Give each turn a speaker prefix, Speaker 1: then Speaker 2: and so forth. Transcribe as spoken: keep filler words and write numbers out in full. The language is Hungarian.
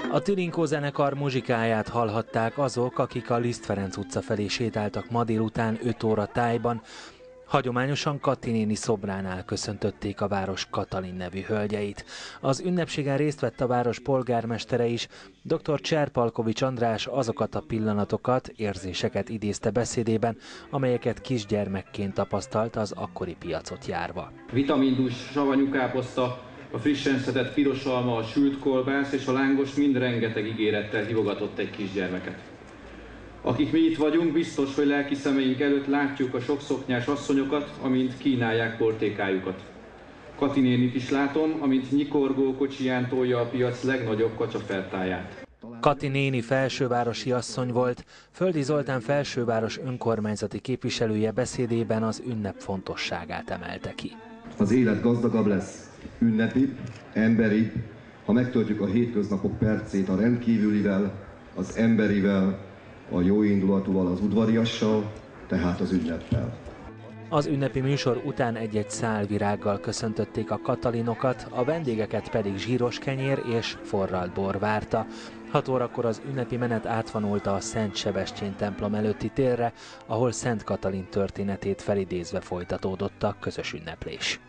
Speaker 1: A Tirinkó zenekar muzsikáját hallhatták azok, akik a Liszt Ferenc utca felé sétáltak ma délután öt óra tájban. Hagyományosan Kati néni szobránál köszöntötték a város Katalin nevű hölgyeit. Az ünnepségen részt vett a város polgármestere is. dr. Cserpalkovics András azokat a pillanatokat, érzéseket idézte beszédében, amelyeket kisgyermekként tapasztalt az akkori piacot járva.
Speaker 2: Vitamindús savanyú káposzta, a frissen szedett piros alma, a sült kolbász és a lángos mind rengeteg ígérettel hívogatott egy kisgyermeket. Akik mi itt vagyunk, biztos, hogy lelki szemeink előtt látjuk a sokszoknyás asszonyokat, amint kínálják portékájukat. Kati nénit is látom, amint nyikorgó kocsiján tolja a piac legnagyobb kacsafertáját.
Speaker 1: Kati néni felsővárosi asszony volt. Földi Zoltán felsőváros önkormányzati képviselője beszédében az ünnep fontosságát emelte ki.
Speaker 3: Az élet gazdagabb lesz, ünnepi, emberi, ha megtöltjük a hétköznapok percét a rendkívülivel, az emberivel, a jóindulatúval, az udvariassal, tehát az ünneppel.
Speaker 1: Az ünnepi műsor után egy-egy szál virággal köszöntötték a katalinokat, a vendégeket pedig zsíros kenyér és forralt bor várta. hat órakor az ünnepi menet átvonulta a Szent Sebestyén templom előtti térre, ahol Szent Katalin történetét felidézve folytatódott a közös ünneplés.